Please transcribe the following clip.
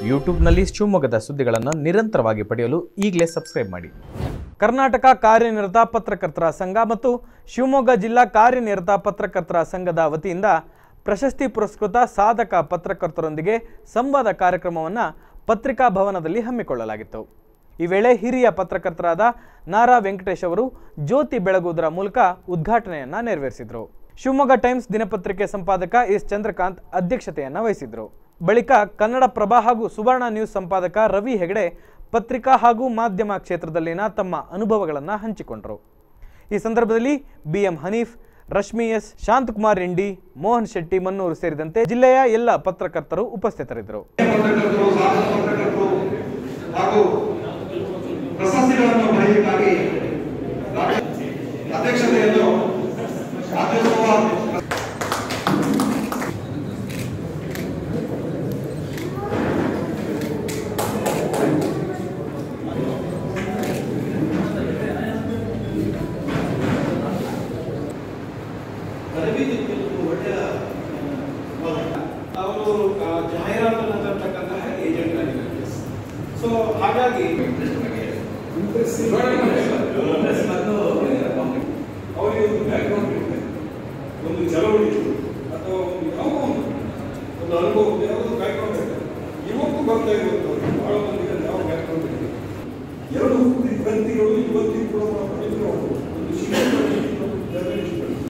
ಯೂಟ್ಯೂಬ್ನಲ್ಲಿ ಶಿವಮೊಗ್ಗದ ಸುದ್ದಿಗಳನ್ನು ನಿರಂತರವಾಗಿ ಪಡೆಯಲು ಈಗಲೇ ಸಬ್ಸ್ಕ್ರೈಬ್ ಮಾಡಿ. ಕರ್ನಾಟಕ ಕಾರ್ಯನಿರತ ಪತ್ರಕರ್ತರ ಸಂಘ ಮತ್ತು ಶಿವಮೊಗ್ಗ ಜಿಲ್ಲಾ ಕಾರ್ಯನಿರತ ಪತ್ರಕರ್ತರ ಸಂಘದ ವತಿಯಿಂದ ಪ್ರಶಸ್ತಿ ಪುರಸ್ಕೃತ ಸಾಧಕ ಪತ್ರಕರ್ತರೊಂದಿಗೆ ಸಂವಾದ ಕಾರ್ಯಕ್ರಮವನ್ನು ಪತ್ರಿಕಾ ಭವನದಲ್ಲಿ ಹಮ್ಮಿಕೊಳ್ಳಲಾಗಿತ್ತು. ಈ ವೇಳೆ ಹಿರಿಯ ಪತ್ರಕರ್ತರಾದ ನಾರಾ ವೆಂಕಟೇಶ್ ಅವರು ಜ್ಯೋತಿ ಬೆಳಗುವುದರ ಮೂಲಕ ಉದ್ಘಾಟನೆಯನ್ನು ನೆರವೇರಿಸಿದರು. ಶಿವಮೊಗ್ಗ ಟೈಮ್ಸ್ ದಿನಪತ್ರಿಕೆ ಸಂಪಾದಕ ಎಸ್ ಚಂದ್ರಕಾಂತ್ ಅಧ್ಯಕ್ಷತೆಯನ್ನು ವಹಿಸಿದರು. ಬಳಿಕ ಕನ್ನಡಪ್ರಭ ಹಾಗೂ ಸುವರ್ಣ ನ್ಯೂಸ್ ಸಂಪಾದಕ ರವಿ ಹೆಗಡೆ ಪತ್ರಿಕಾ ಹಾಗೂ ಮಾಧ್ಯಮ ಕ್ಷೇತ್ರದಲ್ಲಿನ ತಮ್ಮ ಅನುಭವಗಳನ್ನು ಹಂಚಿಕೊಂಡರು. ಈ ಸಂದರ್ಭದಲ್ಲಿ ಬಿಎಂ ಹನೀಫ್, ರಶ್ಮಿ ಎಸ್, ಶಾಂತಕುಮಾರ್ ಇಂಡಿ, ಮೋಹನ್ ಶೆಟ್ಟಿ ಮನ್ನೂರು ಸೇರಿದಂತೆ ಜಿಲ್ಲೆಯ ಎಲ್ಲ ಪತ್ರಕರ್ತರು ಉಪಸ್ಥಿತರಿದ್ದರು. ಅವರು ಜಾಹೀರಾತನ್ನು ತರ್ತಕ್ಕಂತಹ ಏಜೆಂಟ್ ಆಗಿದ್ದಾರೆ. ಸೊ ಹಾಗಾಗಿ ಅವರಿಗೆ ಒಂದು ಬ್ಯಾಕ್ಗ್ರೌಂಡ್ ಇರುತ್ತೆ, ಒಂದು ಚಳವಳಿ ಅಥವಾ ಒಂದು ಯಾವುದೋ ಒಂದು ಅನುಭವ, ಯಾವುದೋ ಬ್ಯಾಕ್ಗ್ರೌಂಡ್ ಇರುತ್ತೆ. ಇವತ್ತು ಬರ್ತಾ ಇರುವಂಥವ್ರು ಬಹಳ ಮಂದಿಗೆ ಯಾವ ಬ್ಯಾಕ್ಗ್ರೌಂಡ್ ಇದೆ. ಎರಡು ಗ್ರಂಥಿಗಳು ಇವತ್ತಿಗೂ ಕೂಡ